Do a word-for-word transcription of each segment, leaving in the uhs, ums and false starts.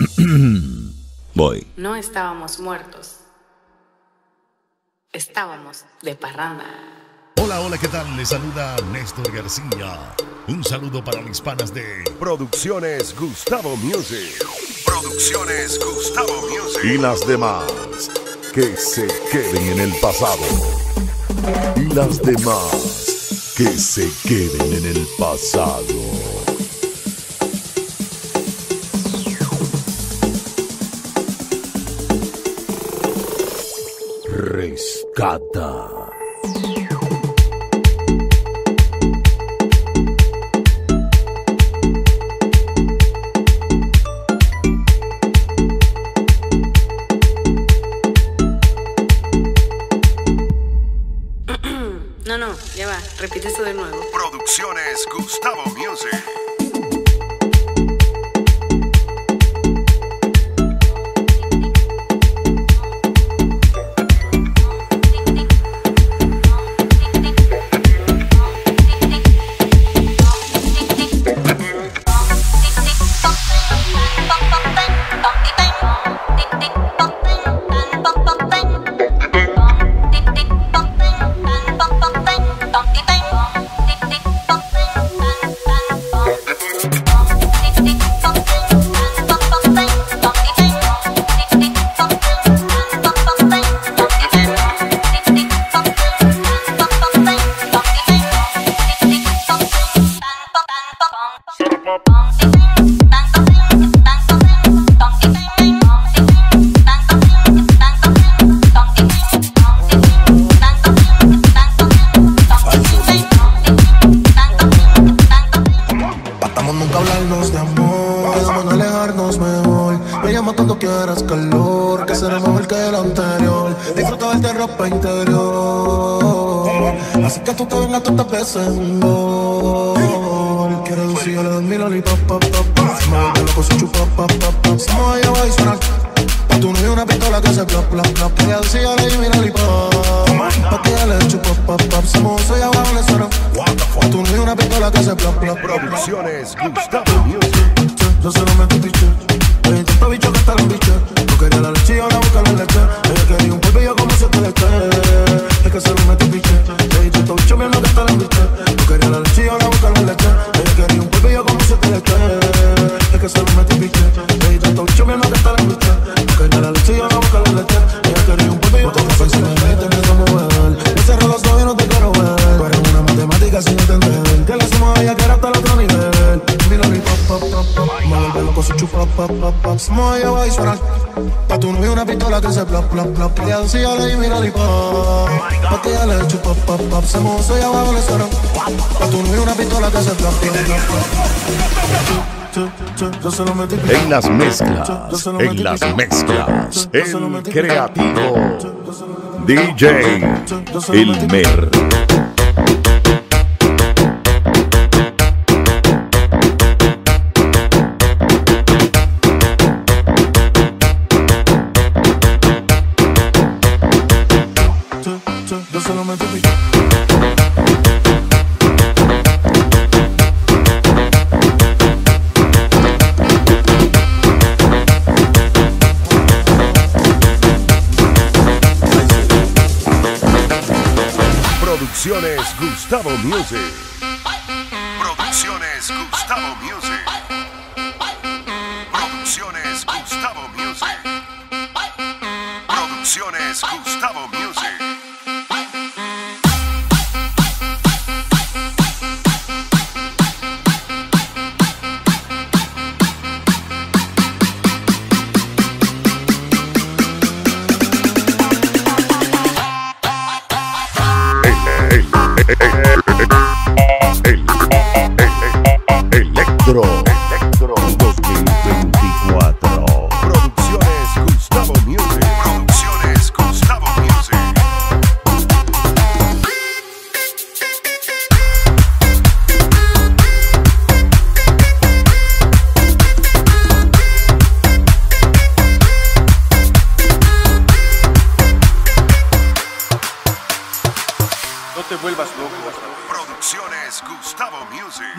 Voy. No estábamos muertos. Estábamos de parranda. Hola, hola, ¿qué tal? Les saluda Néstor García. Un saludo para mis panas de Producciones Gustavo Music. Producciones Gustavo Music. Y las demás, que se queden en el pasado. Y las demás, que se queden en el pasado. Rescata. No, no, ya va, repite eso de nuevo. Producciones Gustavo Music. Cuando quieras calor, que será mejor que el anterior. Disfruta de ropa interior, así que tú te vengas tantas veces un gol. Quiero decir, yo le doy mi lollipop, pop, pop, pop. Me vuelve loco su chupa, pop, pop, pop. Si me voy a llevar y suena, pa' tú no hay una pistola que se plop, plop, plop. Ella decía, yo le doy mi lollipop, pa' que ella le chupa, pop, pop. Si me voy a llevar y suena, pa' tú no hay una pistola que se plop, plop. Producciones Gustavo Music. Yo se lo meto, bicho. Oye, tanto bicho que está la bicha. No quería la leche y ahora busca la leche. Ella quería un polvillo como si te le eché. Es que se lo mete biche. Oye, tanto bicho viendo que está la bicha. No quería la leche y ahora busca la leche. Ella quería un polvillo como si te le eché. Es que se lo mete biche. Oye, tanto bicho viendo que está la bicha. No quería la leche y ahora busca la leche. Ella quería un polvillo como si te le eché. Te empiezo a mover. Me cerro los ojos y no te quiero ver. Tú eres una matemática sin entender. Que le sumo a ella que era hasta el otro nivel. Mira mi pop, pop, pop, pop. Me vuelve loco su chupa, pop, pop, pop. Se me voy a llevar y suena, pa' tú no hay una pistola que se plop, plop, plop. Ella decía, le di mi lollipop, pa' que ella le chupa, pop, pop. Se me voy a llevar y suena, pa' tú no hay una pistola que se plop, plop, plop. Yo se lo metí En las mezclas, en las mezclas, el creativo D J Elmer. Yo se lo metí Producciones Gustavo Music. Producciones Gustavo Music. Producciones Gustavo Music. Producciones Gustavo Music. Electro, Electro dos mil veinticuatro. Producciones Gustavo Music. Producciones Gustavo Music.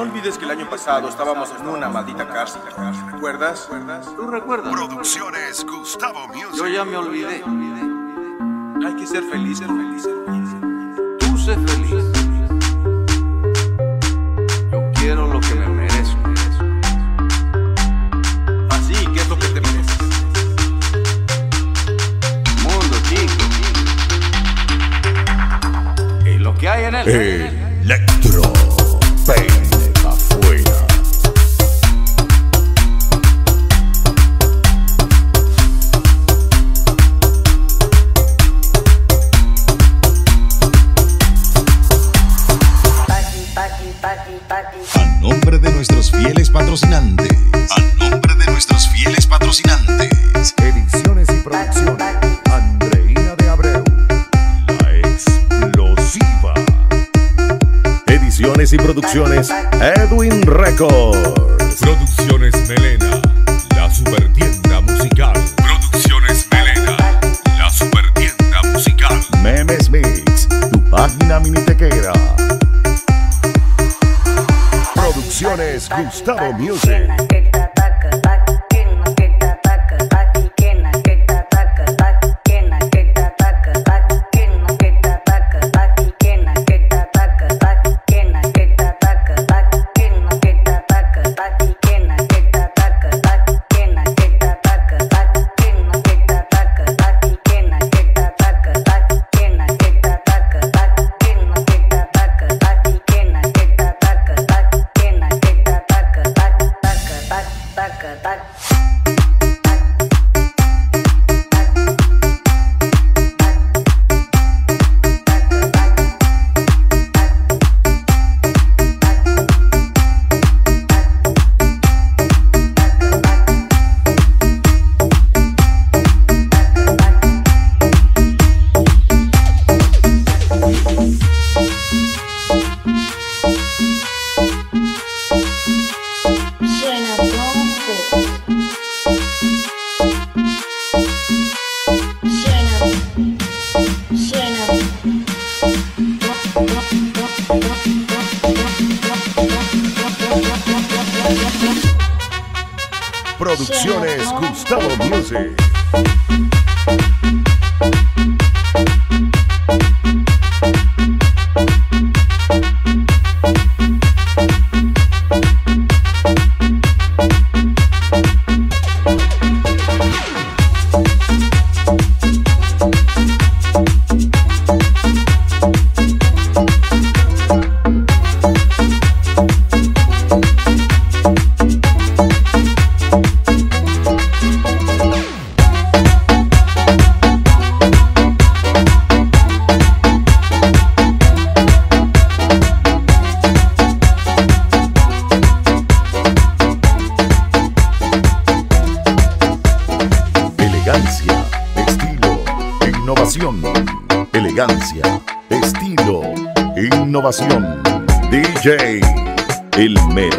No olvides que el año pasado estábamos en una maldita cárcel. ¿Recuerdas? ¿Tú recuerdas? Producciones Gustavo Music. Yo ya me olvidé. Hay que ser felices, felices, felices. Tú sé feliz. Yo quiero lo que me merezco. Así, ¿qué es lo que te mereces? Mundo chico. Y lo que hay en él. Electro, peine pa' afuera. A nombre de nuestros fieles patrocinantes. A nombre de nuestros fieles patrocinantes. Ediciones y producciones, Andreina de Abreu, la explosiva. Ediciones y producciones, Edwin Records. Producciones Melena, la supertienda musical. Producciones Melena, la supertienda musical. Memes Mix, tu página minitequera. Producciones Gustavo Music. Producciones Gustavo Music. Elegancia, estilo, innovación. Elegancia, estilo, innovación. D J Elmer.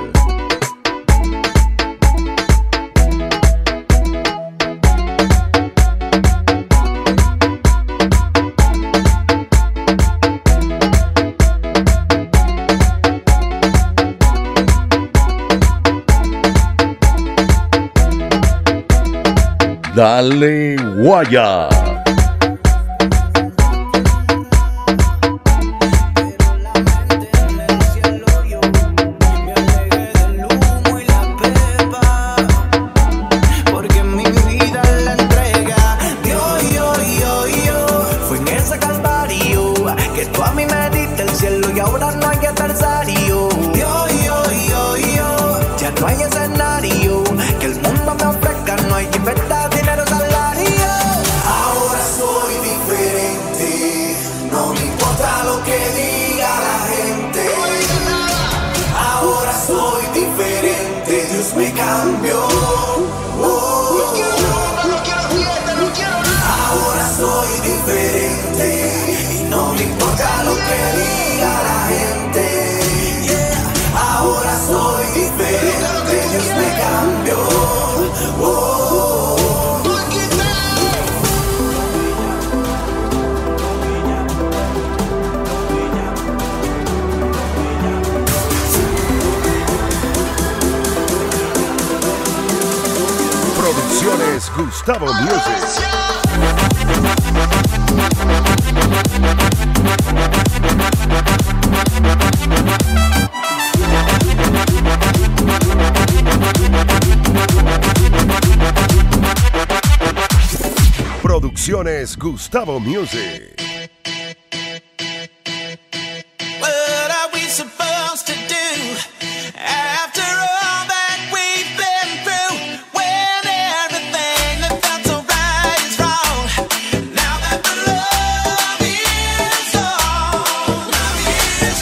Dale guaya. Porque mi vida la entrega de hoy, hoy, hoy, hoy. Fue en ese calvario que tú a mí me diste el cielo y ahora no hay adversario. De hoy, hoy, hoy, hoy. Ya no hay escenario que el mundo me ofrezca, no hay libertad, dinero, salario. Ahora soy diferente, no me importa lo que diga la gente. Ahora soy diferente, Dios me cambió. Ahora soy diferente y no me importa lo que diga la gente. Yeah. Ahora soy diferente, Dios me cambió. Oh. Producciones Gustavo Music. Producciones Gustavo Music. What are we supposed to do after all that we've been through? When everything that felt so right is wrong. Now that the love is gone, love is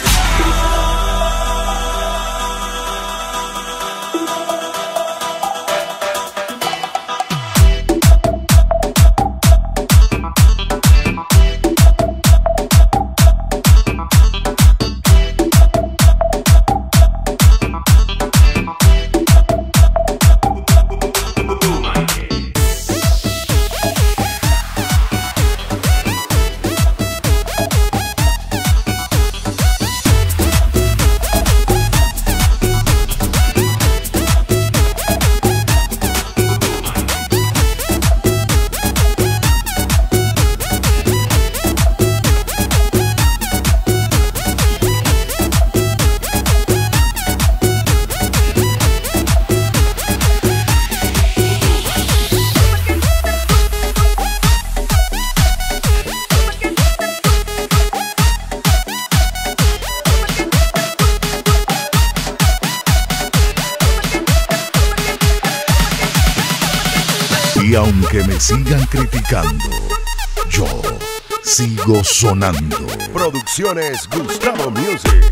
Y aunque me sigan criticando, yo sigo sonando. Producciones Gustavo Music.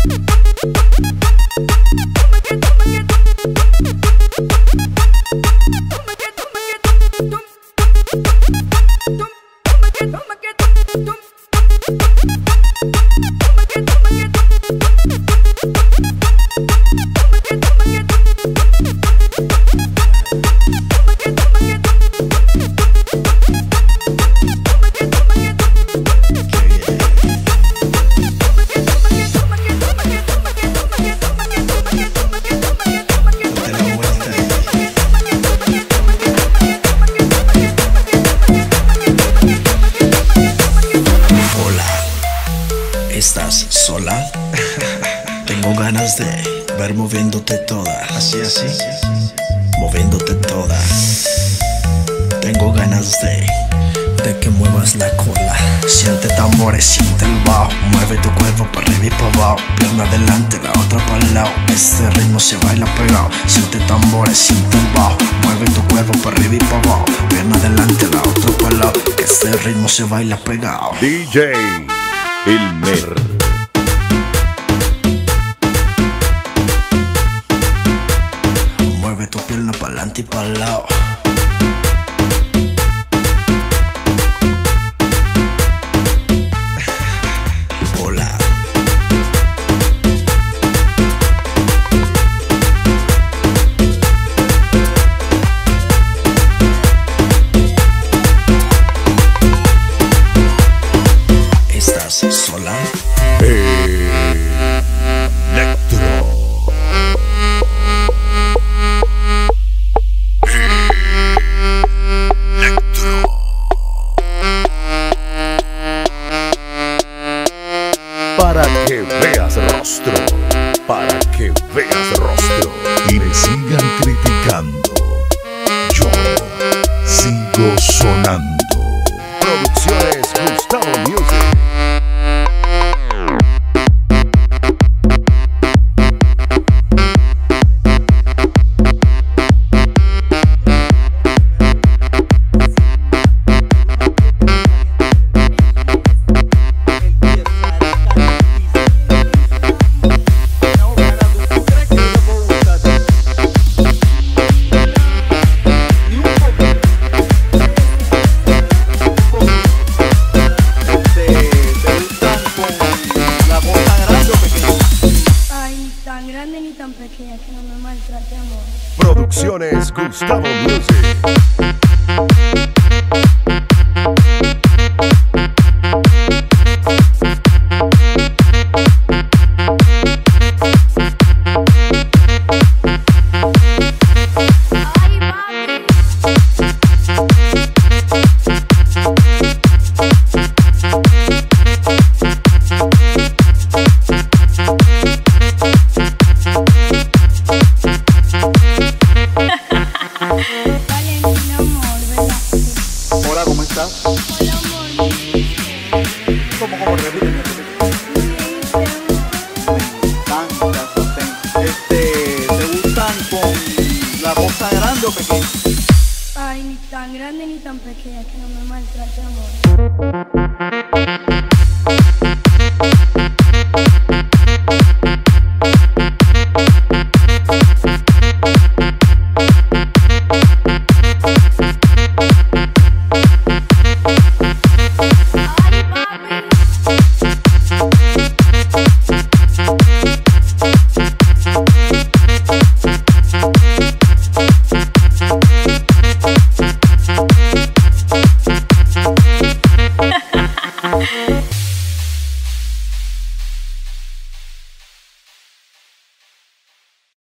¿Estás sola? Tengo ganas de ver moviéndote toda. Así, así. Moviéndote toda. Tengo ganas de de que muevas la cola. Siente tambores, siente el bajo. Mueve tu cuerpo para arriba y para abajo. Pierna adelante, la otra para el lado. Este ritmo se baila pegado. Siente tambores, siente el bajo. Mueve tu cuerpo para arriba y para abajo. Pierna adelante, la otra para el lado. Que este ritmo se baila pegado. D J Ilmer. Mueve tu pierna para adelante y para el lado. Hola. ¿Estás sola? Electro. Para que veas rostro, para que veas rostro. Y me sigan criticando, yo sigo sonando. Producciones Gustavo Music. Producciones Gustavo Music. Ay, papi. Valentina, amor, ¿verdad? Hola, ¿cómo estás? Hola, amor. ¿Cómo, cómo? Repíteme, repíteme. Me encanta sostén. Este, ¿te gustan con la bolsa grande o pequeña? Ay, ni tan grande ni tan pequeña, que no me maltrate, amor.